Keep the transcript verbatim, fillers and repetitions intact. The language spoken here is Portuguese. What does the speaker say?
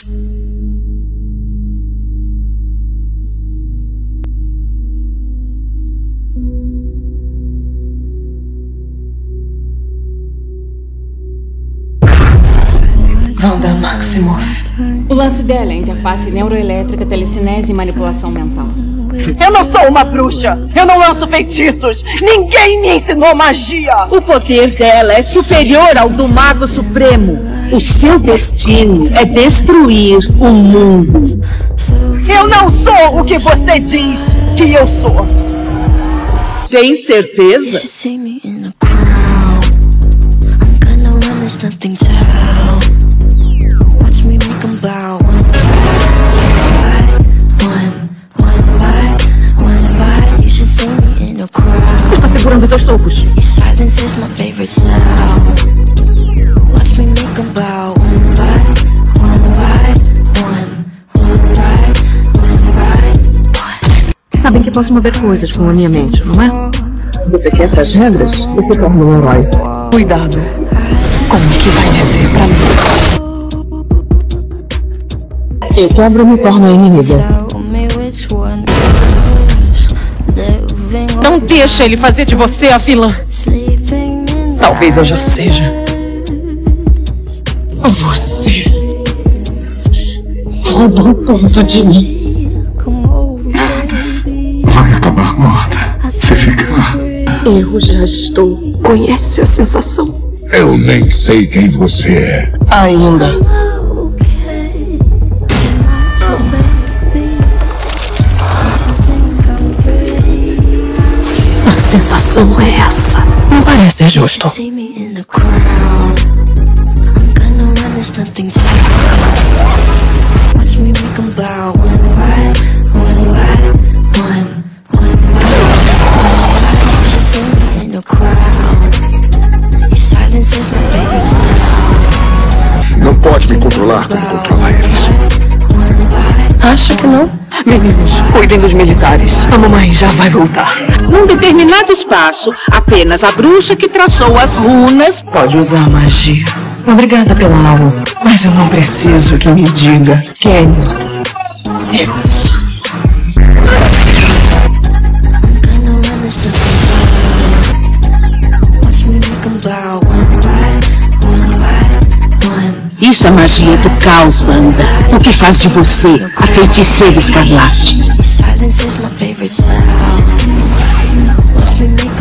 Wanda Maximoff. O lance dela é interface neuroelétrica, telecinese e manipulação mental. Eu não sou uma bruxa! Eu não lanço feitiços! Ninguém me ensinou magia! O poder dela é superior ao do Mago Supremo. O seu destino é destruir o mundo. Eu não sou o que você diz que eu sou! Tem certeza? Está segurando seus socos. Sabem que posso mover coisas com a minha mente, não é? Você quebra as regras e se torna um herói. Cuidado com o que vai dizer pra mim. Eu quebro e me torno a inimiga. Não deixa ele fazer de você a vilã. Talvez eu já seja. Você roubou tudo de mim. Vai acabar morta se ficar. Eu já estou. Conhece a sensação? Eu nem sei quem você é. Ainda. A sensação é essa. Não parece justo. Não pode me controlar como controlar eles. Acha que não? Meninos, cuidem dos militares. A mamãe já vai voltar. Num determinado espaço, apenas a bruxa que traçou as runas Pode usar magia. Obrigada pela aula. Mas eu não preciso que me diga quem eu sou. Isso é magia do caos, Wanda. O que faz de você a feiticeira escarlate.